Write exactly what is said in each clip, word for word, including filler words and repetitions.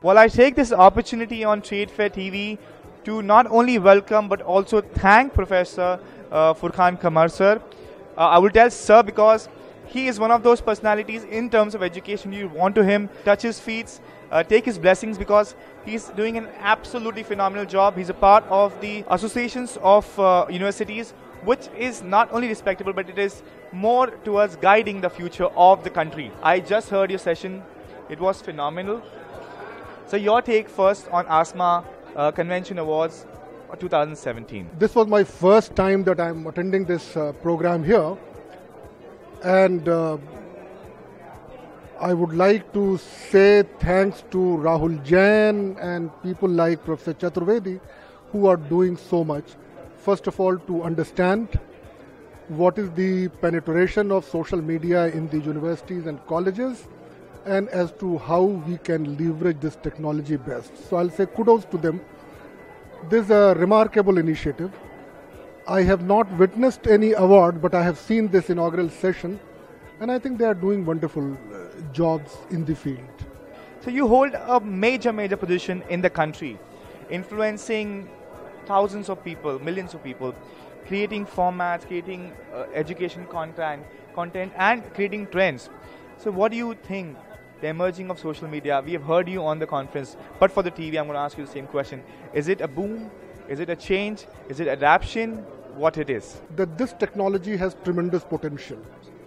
Well, I take this opportunity on Trade Fair T V to not only welcome but also thank Professor uh, Furqan Qamar sir. Uh, I will tell sir because he is one of those personalities in terms of education. You want to him, touch his feet, uh, take his blessings because he's doing an absolutely phenomenal job. He's a part of the associations of uh, universities, which is not only respectable but it is more towards guiding the future of the country. I just heard your session. It was phenomenal. So your take first on ASMA uh, Convention Awards twenty seventeen. This was my first time that I'm attending this uh, program here, and uh, I would like to say thanks to Rahul Jain and people like Professor Chaturvedi who are doing so much. First of all, to understand what is the penetration of social media in the universities and colleges, and as to how we can leverage this technology best. So I'll say kudos to them. This is a remarkable initiative. I have not witnessed any award, but I have seen this inaugural session, and I think they are doing wonderful uh, jobs in the field. So you hold a major, major position in the country, influencing thousands of people, millions of people, creating formats, creating uh, education content, content, and creating trends. So what do you think? The emerging of social media, we have heard you on the conference, but for the T V, I'm going to ask you the same question. Is it a boom? Is it a change? Is it adaptation? What it is? That this technology has tremendous potential.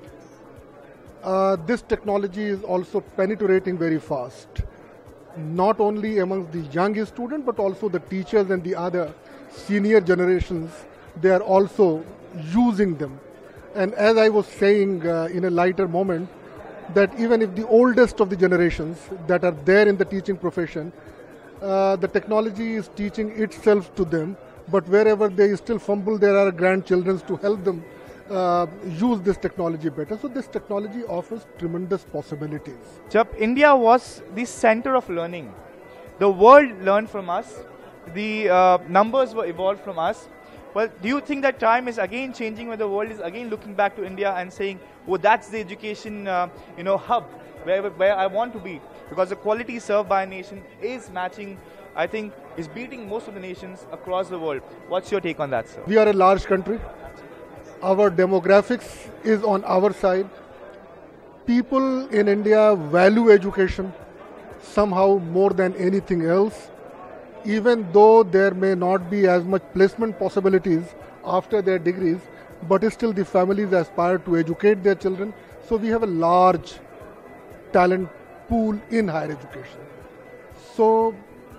Uh, this technology is also penetrating very fast, not only amongst the young students, but also the teachers and the other senior generations. They are also using them. And as I was saying uh, in a lighter moment, that even if the oldest of the generations that are there in the teaching profession, uh, the technology is teaching itself to them, but wherever they still fumble, there are grandchildren to help them uh, use this technology better. So this technology offers tremendous possibilities. Jab India was the center of learning. The world learned from us. The uh, numbers were evolved from us. Well, do you think that time is again changing when the world is again looking back to India and saying, oh, that's the education uh, you know, hub where, where I want to be? Because the quality served by a nation is matching, I think, is beating most of the nations across the world. What's your take on that, sir? We are a large country. Our demographics is on our side. People in India value education somehow more than anything else. Even though there may not be as much placement possibilities after their degrees, but still the families aspire to educate their children. So we have a large talent pool in higher education. So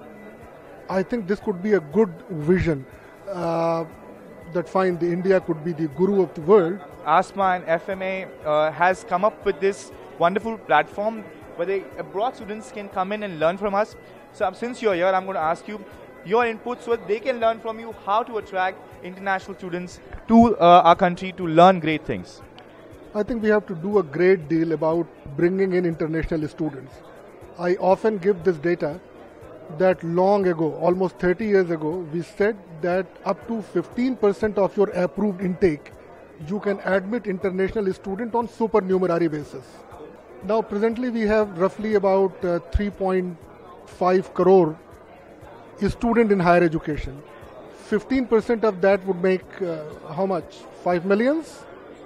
I think this could be a good vision uh, that fine, the India could be the guru of the world. ASMA and F M A uh, has come up with this wonderful platform where they, abroad students can come in and learn from us. So since you're here, I'm going to ask you your input so that they can learn from you how to attract international students to uh, our country to learn great things. I think we have to do a great deal about bringing in international students. I often give this data that long ago, almost thirty years ago, we said that up to fifteen percent of your approved intake, you can admit international student on supernumerary basis. Now presently we have roughly about uh, three point five crore student in higher education. fifteen percent of that would make uh, how much? five millions?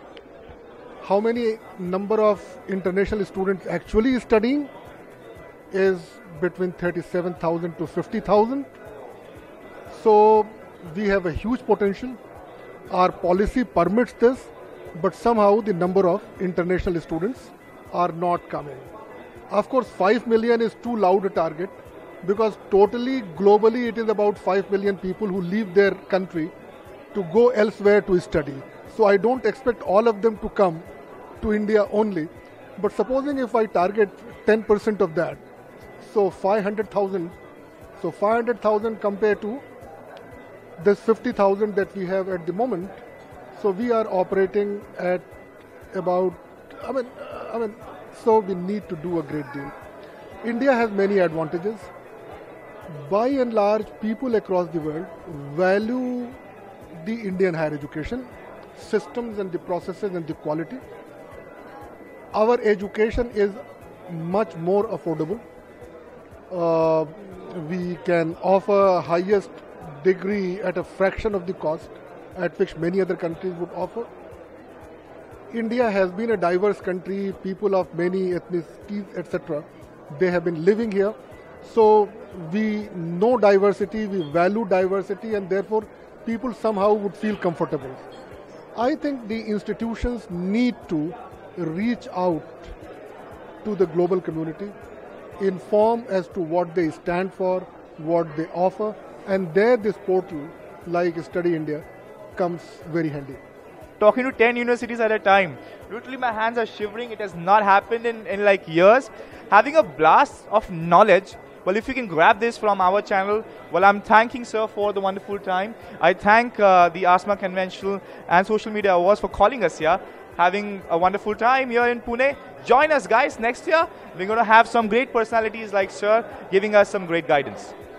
How many number of international students actually studying is between thirty-seven thousand to fifty thousand. So we have a huge potential. Our policy permits this, but somehow the number of international students are not coming. Of course, five million is too loud a target, because totally globally it is about five million people who leave their country to go elsewhere to study. So I don't expect all of them to come to India only, but supposing if I target ten percent of that, so five hundred thousand, so five hundred thousand compared to this fifty thousand that we have at the moment, so we are operating at about, I mean, I mean, so we need to do a great deal. India has many advantages. By and large, people across the world value the Indian higher education systems and the processes and the quality. Our education is much more affordable. Uh, we can offer highest degree at a fraction of the cost at which many other countries would offer. India has been a diverse country, people of many ethnicities, et cetera. They have been living here. So we know diversity, we value diversity, and therefore people somehow would feel comfortable. I think the institutions need to reach out to the global community, inform as to what they stand for, what they offer, and there this portal like Study India comes very handy. Talking to ten universities at a time. Literally my hands are shivering. It has not happened in, in like years. Having a blast of knowledge. Well, if you can grab this from our channel, well, I'm thanking sir for the wonderful time. I thank uh, the ASMA Conventional and Social Media Awards for calling us here. Having a wonderful time here in Pune. Join us guys next year. We're going to have some great personalities like sir giving us some great guidance.